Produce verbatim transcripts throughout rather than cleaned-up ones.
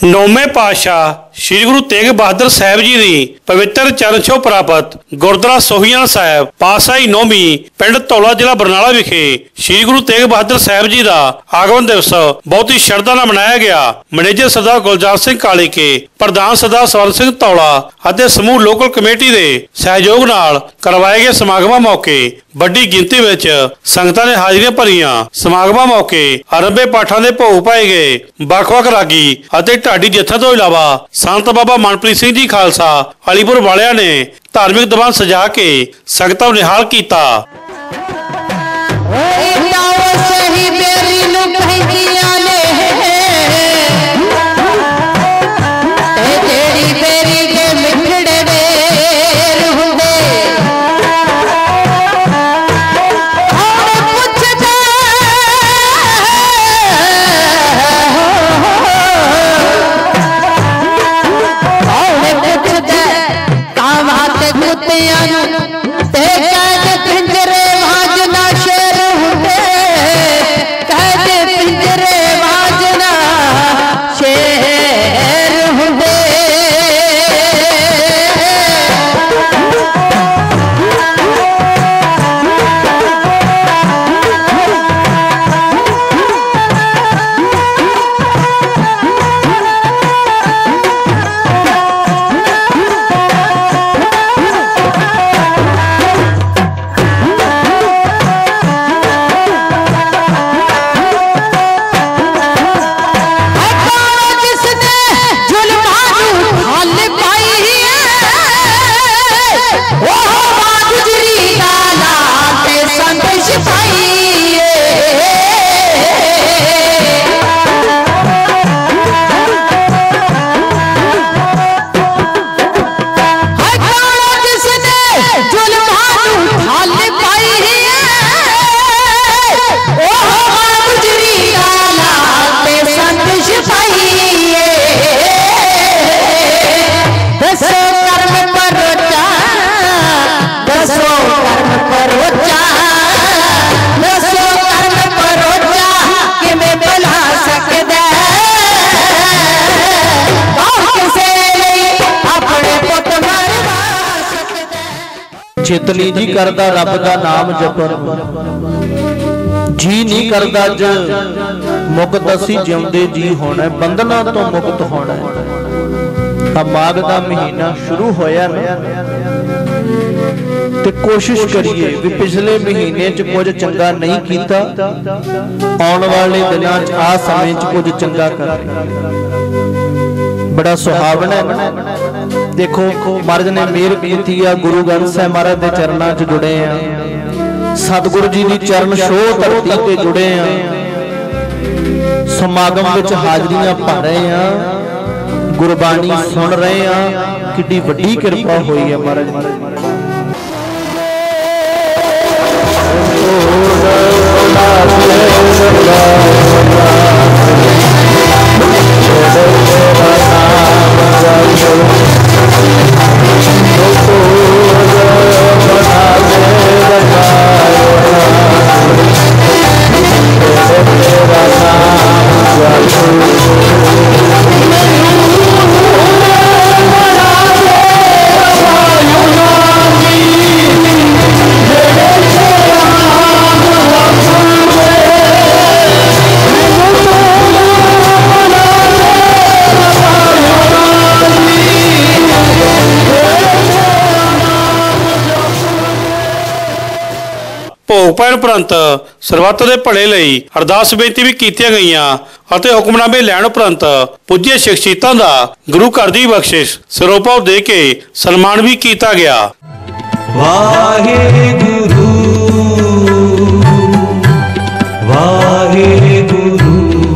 नौवें पातशाह श्री गुरु तेग बहादुर साहब जी की पवित्र चरण छोह प्राप्त गुरुद्वारा सोहियाना साहब पातशाही नौवीं पिंड धौला जिला बरनाला विखे श्री गुरु तेग बहादुर साहब जी का आगमन दिवस बहुत ही श्रद्धा नाल मनाया गया। मैनेजर सरदार गुलजार सिंह काली के प्रधान सरदार स्वर्ण सिंह धौला और समूह लोकल कमेटी के सहयोग नाल करवाए गए समागमां मौके बड़ी गिनती में संगतां ने हाजिरियां भरियां। समागमां मौके आरंभे पाठां दे भोग पाए गए। ਵੱਖ-ਵੱਖ रागी ਅਤੇ ਢਾਡੀ जत्था तो इलावा संत बाबा मनप्रीत सिंह जी खालसा अलीपुर वालियां ने धार्मिक दीवान सजा के संगतां नूं निहाल कीता। चेतनी जी करदा रब दा नाम जपन जी नहीं करदा ज मुक्त असी जिउंदे जी होना बंधना तो मुक्त होना। माघ दा महीना शुरू होया ना ते कोशिश करिए भी पिछले महीने च कुछ चंगा नहीं कीता आने वाले दिनां च आ समय च कुछ चंगा कर। बड़ा सुहावना है। देखो महाराज ने मेहर की गुरु ग्रंथ साहिब महाराज के चरणों च जुड़े हैं। सतगुरु जी की चरण छोह धरती पे जुड़े हैं। समागम विच हाजरियां भर रहे हैं, गुरबाणी सुन रहे हैं। कितनी वड्डी कृपा हुई है महाराज। भोग पैण उपरंत सरबत दे भले लई अरदास बेनती भी कीतियां गईयां ਅਤੇ ਹੁਕਮਨਾਮੇ ਲੈਣ ਉਪਰੰਤ ਪੁੱਜੇ ਸ਼ਖਸੀਅਤਾਂ ਦਾ ਗੁਰੂ ਘਰ ਦੀ ਬਖਸ਼ਿਸ਼ ਸਰੋਪਾ ਦੇ ਕੇ ਸਨਮਾਨ ਵੀ ਕੀਤਾ ਗਿਆ। ਵਾਹਿਗੁਰੂ ਵਾਹਿਗੁਰੂ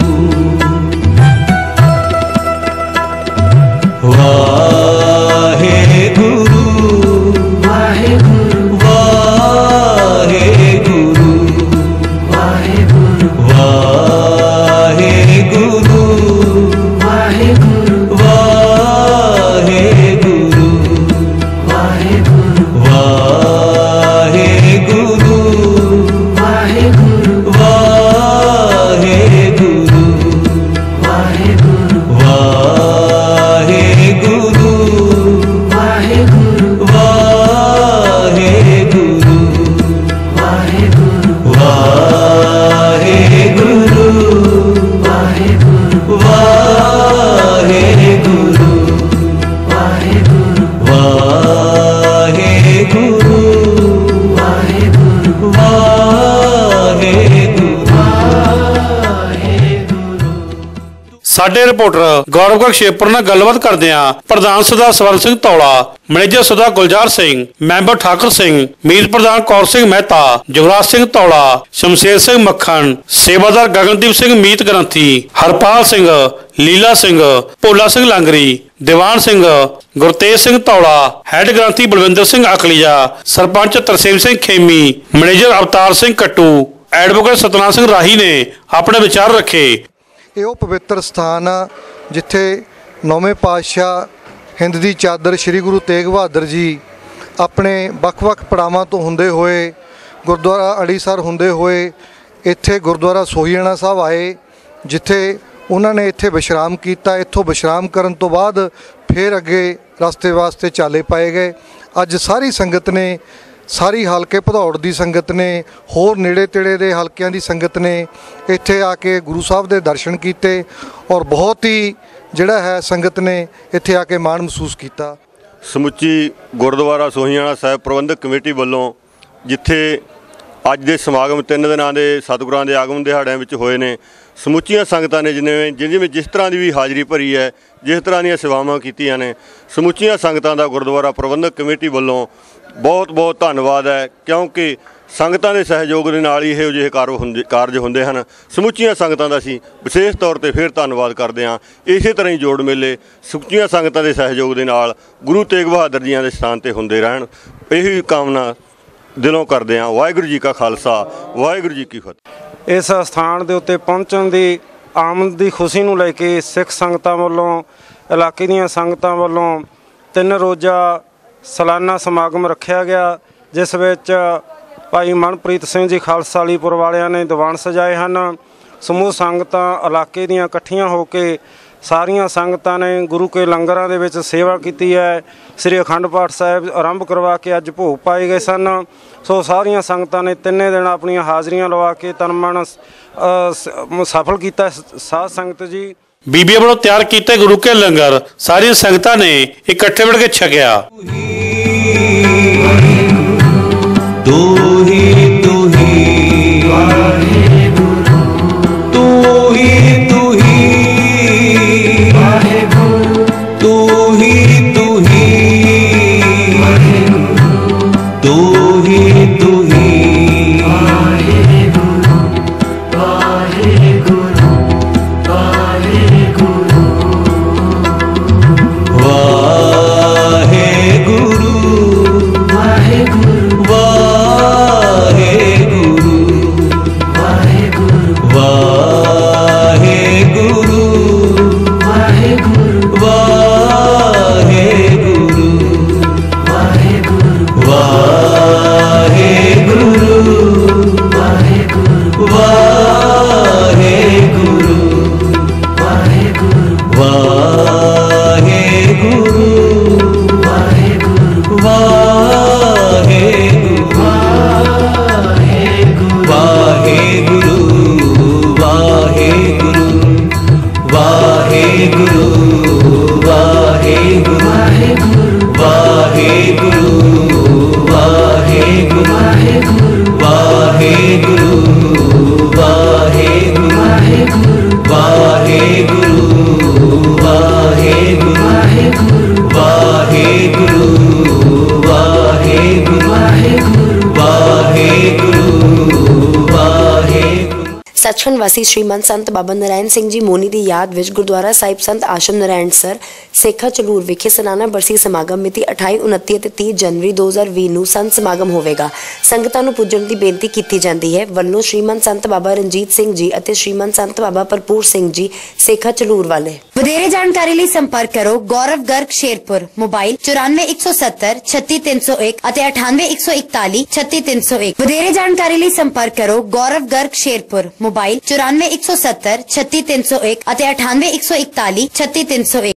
ਵਾਹਿਗੁਰੂ ਵਾਹਿਗੁਰੂ ਵਾਹਿਗੁਰੂ ਵਾਹਿਗੁਰੂ ਵਾਹਿਗੁਰੂ ਵਾਹਿਗੁਰੂ ਵਾਹਿਗੁਰੂ ਵਾਹਿਗੁਰੂ ਵਾਹਿਗੁਰੂ वाहेगुरु वाहेगुरु वाहेगुरु वाहेगुरु वाहेगुरु ਸਾਡੇ ਰਿਪੋਰਟਰ ਗੌਰਵ ਗਰਗ ਸ਼ੇਰਪੁਰ ਨਾਲ ਗੱਲਬਾਤ ਕਰਦੇ ਆਂ ਪ੍ਰਧਾਨ ਸਰਦਾਰ ਸਵਰਨ ਸਿੰਘ ਧੌਲਾ, ਮੈਨੇਜਰ ਸਰਦਾਰ ਗੁਲਜ਼ਾਰ ਸਿੰਘ, ਮੈਂਬਰ ਠਾਕੁਰ ਸਿੰਘ, ਮੀਤ ਪ੍ਰਧਾਨ ਕੌਰ ਸਿੰਘ ਮਹਿਤਾ, ਜੁਗਰਾਜ ਸਿੰਘ ਧੌਲਾ, ਸ਼ਮਸ਼ੇਰ ਸਿੰਘ ਮੱਖਣ, ਸੇਵਾਦਾਰ ਗਗਨਦੀਪ ਸਿੰਘ ਮੀਤ ਗ੍ਰੰਥੀ, ਹਰਪਾਲ ਸਿੰਘ, ਲੀਲਾ ਸਿੰਘ, ਭੋਲਾ ਸਿੰਘ ਲਾਂਗਰੀ, ਦੀਵਾਨ ਸਿੰਘ, ਗੁਰਤੇਜ ਸਿੰਘ ਧੌਲਾ, ਹੈਡ ਗ੍ਰੰਥੀ ਬਲਵਿੰਦਰ ਸਿੰਘ ਅਕਲੀਆ, ਸਰਪੰਚ ਤਰਸੇਮ ਸਿੰਘ ਖੇਮੀ, ਮੈਨੇਜਰ ਅਵਤਾਰ ਸਿੰਘ ਕੱਟੂ, ਐਡਵੋਕੇਟ ਸਤਨਾਮ ਸਿੰਘ ਰਾਹੀ ਨੇ ਆਪਣੇ ਵਿਚਾਰ ਰੱਖੇ। ਇਹ ਉਹ ਪਵਿੱਤਰ ਸਥਾਨ ਆ ਜਿੱਥੇ ਨੌਵੇਂ ਪਾਤਸ਼ਾਹ ਹਿੰਦ ਦੀ ਚਾਦਰ ਸ੍ਰੀ ਗੁਰੂ ਤੇਗ ਬਹਾਦਰ ਜੀ ਆਪਣੇ ਵੱਖ-ਵੱਖ ਪੜਾਵਾਂ ਤੋਂ ਹੁੰਦੇ ਹੋਏ ਗੁਰਦੁਆਰਾ ਅੜੀਸਰ ਹੁੰਦੇ ਹੋਏ ਇੱਥੇ ਗੁਰਦੁਆਰਾ ਸੋਹੀਆਣਾ ਸਾਹਿਬ ਆਏ, ਜਿੱਥੇ ਉਹਨਾਂ ਨੇ ਇੱਥੇ ਵਿਸ਼ਰਾਮ ਕੀਤਾ। ਇੱਥੋਂ ਵਿਸ਼ਰਾਮ ਕਰਨ ਤੋਂ ਬਾਅਦ ਫਿਰ ਅੱਗੇ ਰਸਤੇ ਵਾਸਤੇ ਚਾਲੇ ਪਾਏ ਗਏ। ਅੱਜ ਸਾਰੀ ਸੰਗਤ ਨੇ, ਸਾਰੀ ਹਲਕੇ ਭਦੌੜ ਦੀ ਸੰਗਤ ਨੇ, ਹੋਰ ਨੇੜੇ ਤੇੜੇ ਦੇ ਹਲਕਿਆਂ ਦੀ ਸੰਗਤ ਨੇ ਇੱਥੇ ਆ ਕੇ ਗੁਰੂ ਸਾਹਿਬ ਦੇ ਦਰਸ਼ਨ ਕੀਤੇ ਔਰ ਬਹੁਤ ਹੀ ਜਿਹੜਾ ਹੈ ਸੰਗਤ ਨੇ ਇੱਥੇ ਆ ਕੇ ਮਾਣ ਮਹਿਸੂਸ ਕੀਤਾ। ਸਮੁੱਚੀ ਗੁਰਦੁਆਰਾ ਸੋਹੀਆਣਾ ਸਾਹਿਬ ਪ੍ਰਬੰਧਕ ਕਮੇਟੀ ਵੱਲੋਂ ਜਿੱਥੇ ਅੱਜ ਦੇ ਸਮਾਗਮ ਤਿੰਨ ਦਿਨਾਂ ਦੇ ਸਤਿਗੁਰਾਂ ਦੇ ਆਗਮਨ ਦਿਹਾੜਿਆਂ ਵਿੱਚ ਹੋਏ ਨੇ, ਸਮੁੱਚੀਆਂ ਸੰਗਤਾਂ ਨੇ ਜਿਵੇਂ ਜਿਵੇਂ ਜਿਸ ਤਰ੍ਹਾਂ ਦੀ ਵੀ ਹਾਜ਼ਰੀ ਭਰੀ ਹੈ, ਜਿਸ ਤਰ੍ਹਾਂ ਦੀਆਂ ਸੇਵਾਵਾਂ ਕੀਤੀਆਂ ਨੇ, ਸਮੁੱਚੀਆਂ ਸੰਗਤਾਂ ਦਾ ਗੁਰਦੁਆਰਾ ਪ੍ਰਬੰਧਕ ਕਮੇਟੀ ਵੱਲੋਂ ਬਹੁਤ ਬਹੁਤ ਧੰਨਵਾਦ ਹੈ, ਕਿਉਂਕਿ ਸੰਗਤਾਂ ਦੇ ਸਹਿਯੋਗ ਦੇ ਨਾਲ ਹੀ ਇਹੋ ਜਿਹੇ ਕਾਰ ਹੁੰਦੇ ਕਾਰਜ ਹੁੰਦੇ ਹਨ। ਸਮੁੱਚੀਆਂ ਸੰਗਤਾਂ ਦਾ ਅਸੀਂ ਵਿਸ਼ੇਸ਼ ਤੌਰ 'ਤੇ ਫਿਰ ਧੰਨਵਾਦ ਕਰਦੇ ਹਾਂ। ਇਸੇ ਤਰ੍ਹਾਂ ਹੀ ਜੋੜ ਮੇਲੇ ਸਮੁੱਚੀਆਂ ਸੰਗਤਾਂ ਦੇ ਸਹਿਯੋਗ ਦੇ ਨਾਲ ਗੁਰੂ ਤੇਗ ਬਹਾਦਰ ਜੀਆਂ ਦੇ ਸਥਾਨ 'ਤੇ ਹੁੰਦੇ ਰਹਿਣ, ਇਹੀ ਕਾਮਨਾ ਦਿਲੋਂ ਕਰਦੇ ਹਾਂ। ਵਾਹਿਗੁਰੂ ਜੀ ਕਾ ਖਾਲਸਾ, ਵਾਹਿਗੁਰੂ ਜੀ ਕੀ ਫਤਿਹ। ਇਸ ਸਥਾਨ ਦੇ ਉੱਤੇ ਪਹੁੰਚਣ ਦੀ ਆਮਦ ਦੀ ਖੁਸ਼ੀ ਨੂੰ ਲੈ ਕੇ ਸਿੱਖ ਸੰਗਤਾਂ ਵੱਲੋਂ, ਇਲਾਕੇ ਦੀਆਂ ਸੰਗਤਾਂ ਵੱਲੋਂ ਤਿੰਨ ਰੋਜ਼ਾ ਸਾਲਾਨਾ ਸਮਾਗਮ ਰੱਖਿਆ ਗਿਆ, ਜਿਸ ਵਿੱਚ ਭਾਈ ਮਨਪ੍ਰੀਤ ਸਿੰਘ ਜੀ ਖਾਲਸਾ ਅਲੀਪੁਰ ਵਾਲਿਆਂ ਨੇ ਦੀਵਾਨ ਸਜਾਏ ਹਨ। ਸਮੂਹ ਸੰਗਤਾਂ ਇਲਾਕੇ ਦੀਆਂ ਇਕੱਠੀਆਂ ਹੋ ਕੇ ਸਾਰੀਆਂ ਸੰਗਤਾਂ ਨੇ ਗੁਰੂ ਕੇ ਲੰਗਰਾਂ ਦੇ ਵਿੱਚ ਸੇਵਾ ਕੀਤੀ ਹੈ। ਸ੍ਰੀ ਅਖੰਡ ਪਾਠ ਸਾਹਿਬ ਆਰੰਭ ਕਰਵਾ ਕੇ ਅੱਜ ਭੋਗ ਪਾਏ ਗਏ ਸਨ। ਸੋ ਸਾਰੀਆਂ ਸੰਗਤਾਂ ਨੇ ਤਿੰਨੇ ਦਿਨ ਆਪਣੀਆਂ ਹਾਜ਼ਰੀਆਂ ਲਵਾ ਕੇ ਤਨ ਮਨ ਸਫਲ ਕੀਤਾ। ਸਾਧ ਸੰਗਤ ਜੀ, ਬੀਬੀਆਂ ਵੱਲੋਂ ਤਿਆਰ ਕੀਤੇ ਗੁਰੂ ਕੇ ਲੰਗਰ ਸਾਰੀਆਂ ਸੰਗਤਾਂ ਨੇ ਇਕੱਠੇ ਮਿਲ ਕੇ ਛਕਿਆ। तू ही तू ही वाहेगुरु तू ही तू ही वाहेगुरु तू ही तू ही वाहेगुरु तू ही तू ही वाहेगुरु वाहेगुरु वाहेगुरु वाहेगुरु वाहेगुरु सचखंड वासी श्रीमंत संत बाबा नारायण सिंह जी मोनी की याद विच गुरुद्वारा साहिब संत आश्रम नारायण सर सेखा चलूर विखे सालाना बरसी समागम मिति अठाई उनती ते तीस जनवरी दो हज़ार बीस नूं संत समागम होवेगा। संगतां नूं पुजण दी बेनती कीती जांदी है। वल्लों श्रीमंत संत बाबा रणजीत सिंह जी अते श्रीमंत संत बाबा भरपूर सिंह जी सेखा चलूर वाले। वधेरे जानकारी लई संपर्क करो गौरव गर्ग शेरपुर, मोबाइल चौरानवे एक सौ सत्तर छत्ती तीन सौ एक अते अठानवे एक सौ इकताली छत्ती तीन सौ एक। वधेरे जानकारी लई संपर्क करो गौरव गर्ग शेरपुर, मोबाइल चौरानवे एक सौ सत्तर छत्ती तीन सौ एक अते अठानवे एक सौ इकताली छत्ती तीन सौ एक।